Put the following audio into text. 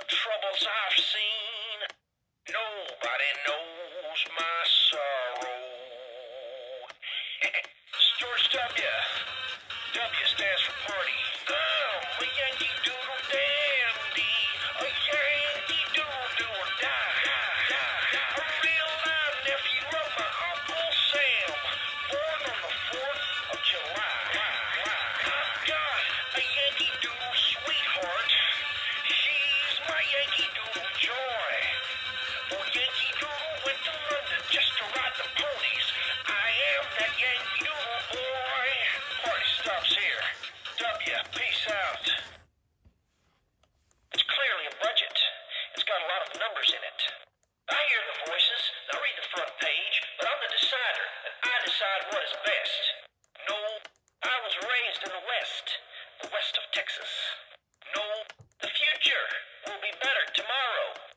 troubles I've seen. Nobody knows my sorrow. George W. W stands for party. I'm a Yankee Doodle dandy. A Yankee Doodle do or die. A real live nephew of my Uncle Sam. Born on the 4th of July. I've got a Yankee Doodle sweetheart. She's my Yankee Doodle joy. Oh, Yankee Doodle went to London just to ride the ponies. I am that Yankee Doodle boy. Party stops here. W, peace out. It's clearly a budget. It's got a lot of numbers in it. I hear the voices, I read the front page, but I'm the decider, and I decide what is best. No, I was raised in the west of Texas. No, the future will be better tomorrow.